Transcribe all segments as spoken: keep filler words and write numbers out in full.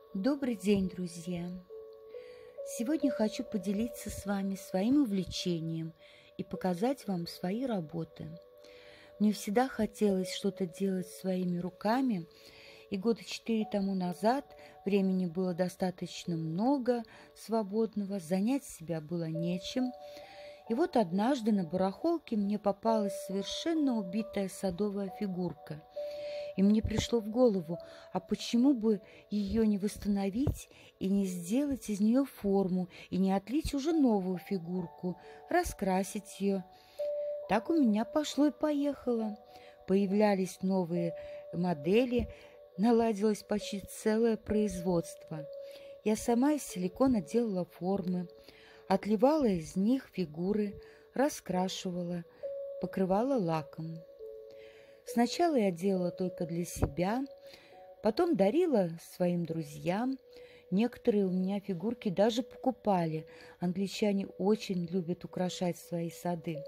Добрый день, друзья! Сегодня хочу поделиться с вами своим увлечением и показать вам свои работы. Мне всегда хотелось что-то делать своими руками, и года четыре тому назад времени было достаточно много свободного, занять себя было нечем. И вот однажды на барахолке мне попалась совершенно убитая садовая фигурка. И мне пришло в голову, а почему бы ее не восстановить и не сделать из нее форму, и не отлить уже новую фигурку, раскрасить ее. Так у меня пошло и поехало. Появлялись новые модели, наладилось почти целое производство. Я сама из силикона делала формы, отливала из них фигуры, раскрашивала, покрывала лаком. Сначала я делала только для себя, потом дарила своим друзьям. Некоторые у меня фигурки даже покупали. Англичане очень любят украшать свои сады.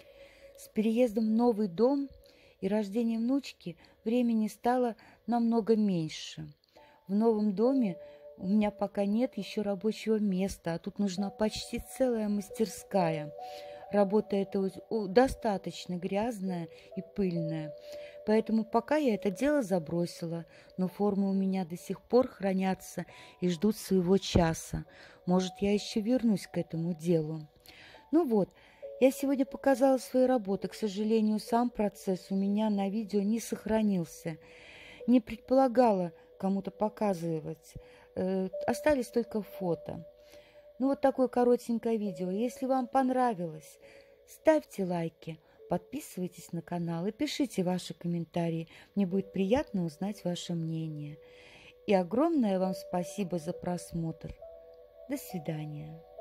С переездом в новый дом и рождением внучки времени стало намного меньше. В новом доме у меня пока нет еще рабочего места, а тут нужна почти целая мастерская. Работа эта достаточно грязная и пыльная, поэтому пока я это дело забросила, но формы у меня до сих пор хранятся и ждут своего часа. Может, я еще вернусь к этому делу. Ну вот, я сегодня показала свои работы. К сожалению, сам процесс у меня на видео не сохранился. Не предполагала кому-то показывать. Э, остались только фото. Ну вот такое коротенькое видео. Если вам понравилось, ставьте лайки, подписывайтесь на канал и пишите ваши комментарии. Мне будет приятно узнать ваше мнение. И огромное вам спасибо за просмотр. До свидания.